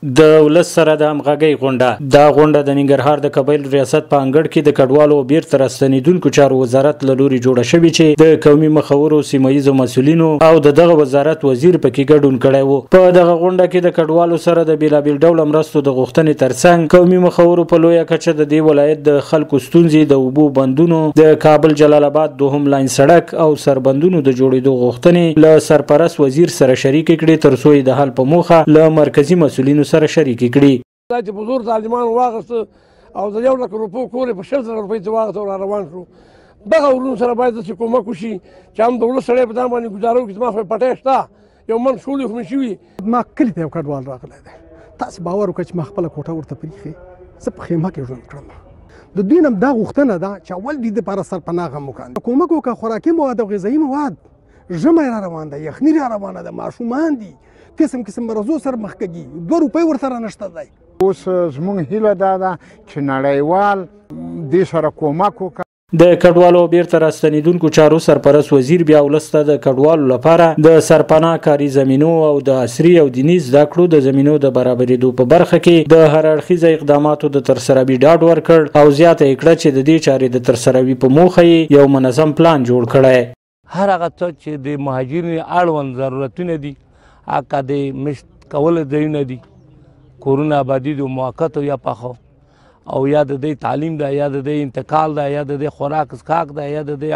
د ولس سره د همغږۍ غونډه دا غونډه د ننګرهار د قبایلو ریاست په انګړ کې د کډوالو او بیرته راستنیدونکو چارو وزارت له لوري جوړه شوې چې د قومي مخورو سیمهییزو مسؤلینو او دغه وزارت وزیر پکې ګډون کړی و. په دغه غونډه کې د کډوالو سره د بیلابیل ډول مرستو د غوښتنې ترڅنګ قومي مخورو په لویه کچه د دې ولایت د خلکو ستونزې د اوبو بندونو د کابل جلال آباد دوهم لاین سړک او سربندونو د جوړېدو غوښتنې له سرپرست وزیر سره شریک کړي ترڅو د حل په موخه له مرکزی مسؤلینو سره شریک کړي. دا چې په زور طالبان واغسته او د 1 لک روپو کور په 100,000 روپۍ ته واغسته او روان شو. دغه ورونو سره باید چې کومک وشي چې هم د ولس سړی په دا باندې ګزاره وکړي. زما خو پټی شته یو من شولې خو مې شوي. ما کلي ته یو کډوال راغلی دی. تاسو باور وکړئ چې ما خپله کوټه ورته پرېښې زه په خیمه کې ژوند کړم. د دوی نه دا غوښتنه ده چې اول دې دپاره سرپناه غم وکړي. کومک وکړه خوراکي مواد او غذایي مواد. ژمی را روان ده، یخني را روانه ده، ماشومان دي قسم قسم مرضو سره مخ کېږي. 2 روپۍ ورسره نشته دی. اوس زموږ هیله دا ده چې نړیوال دې سره کومک وکړي. د کډوالو او بیرته راستنیدونکو چارو سرپرست وزیر بیا ولس ته د کډوالو لپاره د سرپناه کاري زمینو او د عصري او دیني زده کړو د زمینو د برابرېدو په برخه کې د هر اړخیزه اقداماتو د ترسروي ډاډ ورکړ او زیاته یې کړه چې د دې چارې د ترسروي په موخه یې یو منظم پلان جوړ کړی. هر هغه څه چې د مهاجرینو اړوند ضرورتونه دي هغه د مشت کولو ځایونه دي، کورونه آبادي دي موقت یا پخو او یا د دې تعلیم ده یا د دې انتقال ده یا د دې خوراک اسکاک ده یا د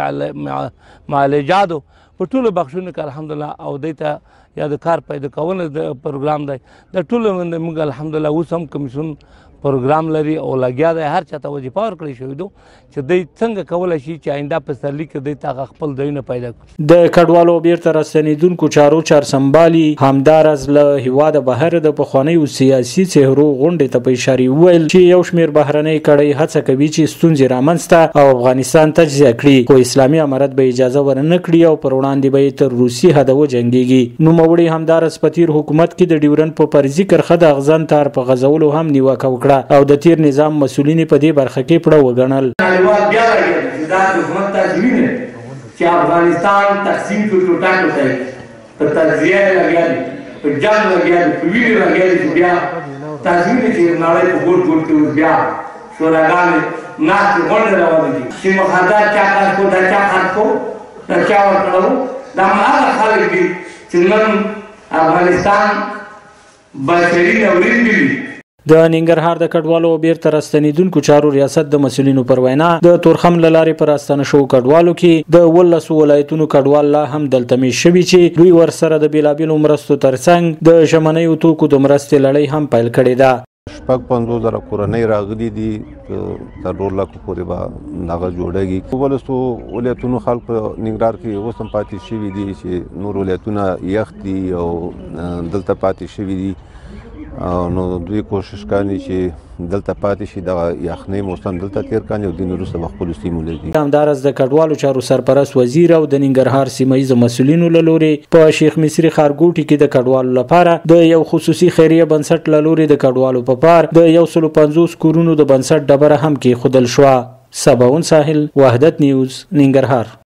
دې معالجاتو په ټولو بخښونو کې الحمدلله او دې ته یا د کار پیدا کولو د پروګرام دی. د ټولو موږ الحمدلله اوس هم کمیسیون پروګرام لري او لګیا دی. هر چاته وظیفه ورکړی شوی ده چې دوی څنګه کولی شي چې آینده پسرلي کې دوی ته خپل ځایونه پیدا کړي. د کډوالو بیرته راستنیدونکو چارو چارسمبالي همداراز له هیواده بهر د پخوانیو سیاسي څهرو غونډې ته په اشاره وویل چې یو شمېر بهرنۍ کړۍ هڅه کوي چې ستونزې رامنځته او افغانستان تجزیه کړي، خو اسلامي امارت به اجازه ورنه کړي او پر وړاندې به یې تر روسي حده وجنګېږي. نوموړي همداراز په تیر حکومت کې د ډیورن په فرضي کرښه د اغزن تار په غځولو هم نیوکه وکړه او د تیر نظام مسؤلین په دې برخه کې پړه وګڼل. بیا راغلی چې دا د حکومت تضمین دی چې افغانستان تقسیم کړو ټوټه ټوټه په تجزیه یې لګیا دي، په جنګ لګیا دي، په وینې لګیا دي چې بیا تضمین چې نړۍ په ګوټ ګوټ کې اوس بیا شوراګانې ناستې غونډې روانې دي چې مخدر چا کار کو دا چا کار کو دا چا ورکړو. دا هغه خلک دي چې نن افغانستان بشري ناورین دي. د ننګرهار د کډوالو او بیرته راستنیدونکو چارو ریاست د مسؤلینو پر وینا د تورخم له لارې پر راستنه شوو کډوالو کې د 19 ولایتونو کډوال لا هم دلته میشت شوي چې دوی ورسره د بیلابیلو مرستو ترڅنګ د ژمنیو توکو د مرستې لړۍ هم پیل کړې ده. 50,000 کورنۍ راغلي دي تر 2 لکو پورې به هغه جوړېږي. 19 ولایتونو خلک په ننګرهار کې اوس هم پاتې شوي دي چې نور ولایتونه یخ دي او دلته پاتې شوي دي. نو دوی کوشش کوي چې دلته پاتې شي، د یخنۍ موسم دلته تیر کړي او د وروسته به خپلو سیمو ته ځي. همداراز د کډوالو چارو سرپرست وزیر او د ننګرهار سیمهییزو مسؤلینو له لورې په شیخ مصري ښارګوټي کې د کډوالو لپاره د یو خصوصي خیریه بنسټ له لورې د کډوالو په پار د 150 کورونو د بنسټ ډبره هم کېښودل شوه. سباون ساحل، وحدت نیوز، ننګرهار.